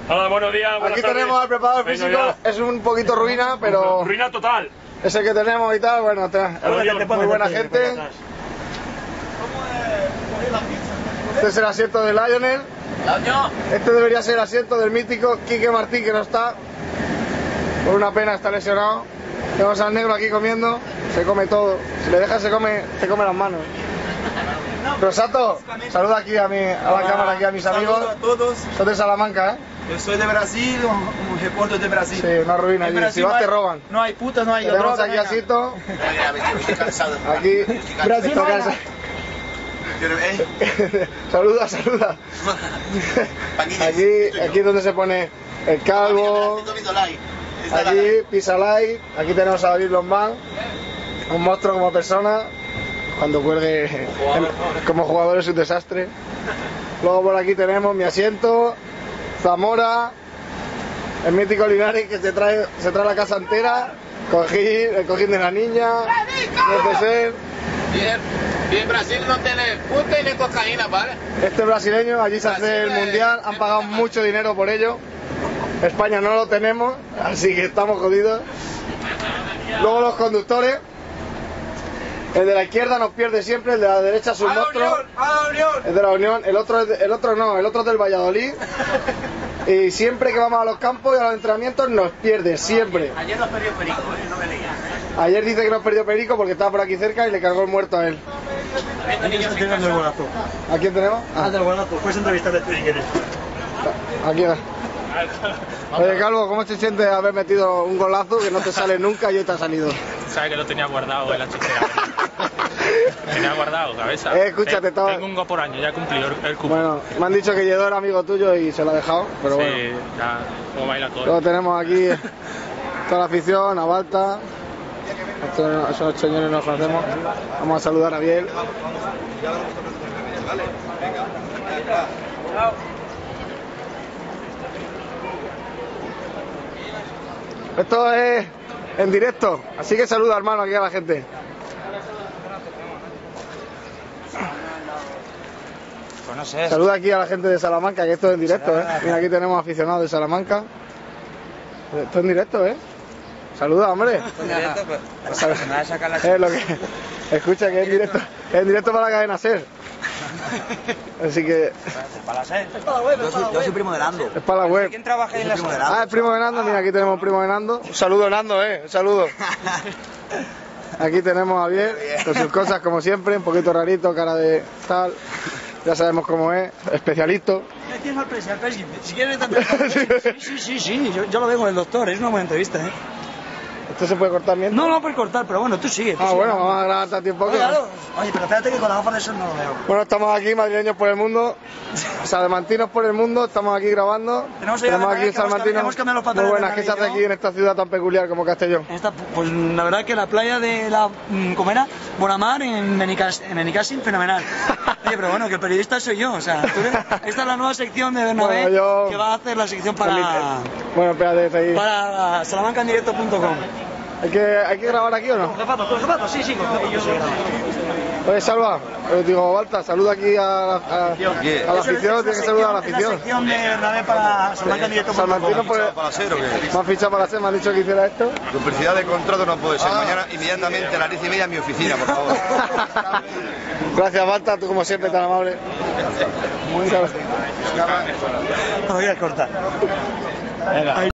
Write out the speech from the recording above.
Hola, buenos días. Aquí tenemos al preparador físico, es un poquito ruina, pero... Ruina total. Es el que tenemos y tal, bueno, muy buena gente. Este es el asiento de Lionel. Este debería ser el asiento del mítico Quique Martín, que no está. Por una pena, está lesionado. Tenemos al negro aquí comiendo, se come todo. Si le dejas se come las manos. Rosato, saluda aquí a la cámara, aquí a mis amigos. Saludos a todos. Son de Salamanca, ¿eh? Yo soy de Brasil, un recuerdo de Brasil. Sí, una ruina allí. Si vas te roban. No hay putas, no hay tenemos droga. Aquí a Sito. Aquí. Brasil no hay nada. Saluda. Aquí donde se pone el calvo. Aquí Pisa Light. Aquí tenemos a David Lombán, un monstruo como persona. Cuando cuelgue como jugador es un desastre. Luego por aquí tenemos mi asiento, Zamora, el mítico Linares, que se trae la casa entera, el cojín de la niña, no ser. Bien, Brasil no tiene puta ni cocaína, ¿vale? Este brasileño, allí se hace el mundial, han pagado mucho dinero por ello. España no lo tenemos, así que estamos jodidos. Luego los conductores. El de la izquierda nos pierde siempre, el de la derecha es un monstruo. El de la Unión, el otro es del Valladolid. Y siempre que vamos a los campos y a los entrenamientos nos pierde, siempre. Ayer nos perdió Perico, no me leía. Ayer dice que nos perdió Perico porque estaba por aquí cerca y le cargó el muerto a él. ¿A quién tenemos? Ah, del Guanato, puedes entrevistarle tú si quieres. Aquí va. Oye, Calvo, ¿cómo se siente haber metido un golazo que no te sale nunca y hoy te ha salido? Sabes que lo tenía guardado en la chistera. Tenía guardado, cabeza. Escúchate, tengo un gol por año, ya he cumplido el cupo. Bueno, me han dicho que Lledó era amigo tuyo y se lo ha dejado, pero bueno. Sí, ya, como baila todo. Luego tenemos aquí toda la afición, a Balta. Esos señores nos conocemos. Vamos a saludar a Biel. Esto es en directo, así que saluda, hermano, aquí a la gente. Pues no sé. Saluda aquí a la gente de Salamanca, que esto es en directo, ¿eh? Mira, aquí tenemos aficionados de Salamanca. Esto es en directo, ¿eh? Saluda, hombre. Lo que... Escucha que es en directo para la cadena SER. Así que... ¿Para la SER? Yo soy primo de Nando. Es para la web. ¿Quién trabaja en la SER? Ah, el primo de Nando, mira, aquí tenemos un primo de Nando. Un saludo, Nando, un saludo. Aquí tenemos a Biel, con sus cosas como siempre, un poquito rarito, cara de tal. Ya sabemos cómo es, especialito. ¿Tienes al presi? Si quieres también. Sí, yo lo veo con el doctor, es una buena entrevista, ¿eh? ¿Esto se puede cortar bien? No puedes cortar, pero bueno, tú sigue. Bueno, vamos a grabar tanto tiempo. Oye, pero espérate que con las gafas de sol no lo veo. Bueno, estamos aquí, madrileños por el mundo, salmantinos por el mundo, estamos aquí grabando. Tenemos aquí salmantinos muy buenas que se hace aquí en esta ciudad tan peculiar como Castellón. Pues la verdad que la playa de la... ¿cómo era? Bonamar en Benicàssim, fenomenal. Oye, pero bueno, que el periodista soy yo, o sea, esta es la nueva sección de Bernabé que va a hacer la sección para... Bueno, espérate, seguir. Para salamancaendirecto.com. ¿Hay que grabar aquí o no? Con zapatos, sí, con zapatos. Oye, Salva, digo, Balta, saluda aquí a la afición, tiene que saludar a la afición. Es la sección de Bernabé para salamancaendirecto.com. Salmantino, pues, ¿me has fichado para la SER? ¿Me has dicho que hiciera esto? Duplicidad de contrato no puede ser. Mañana inmediatamente a las 10:30 en mi oficina, por favor. Gracias, Balta, tú como siempre tan amable. Muchas gracias. No voy a cortar.